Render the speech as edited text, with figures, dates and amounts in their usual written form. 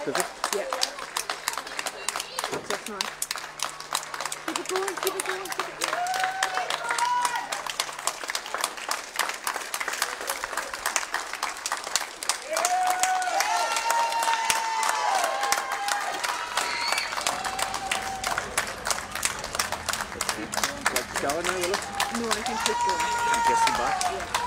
does it? Yeah. That's nice. Keep it going, keep it going, keep it going. Like shower now, will it? No, I can keep going. Just back. Yeah.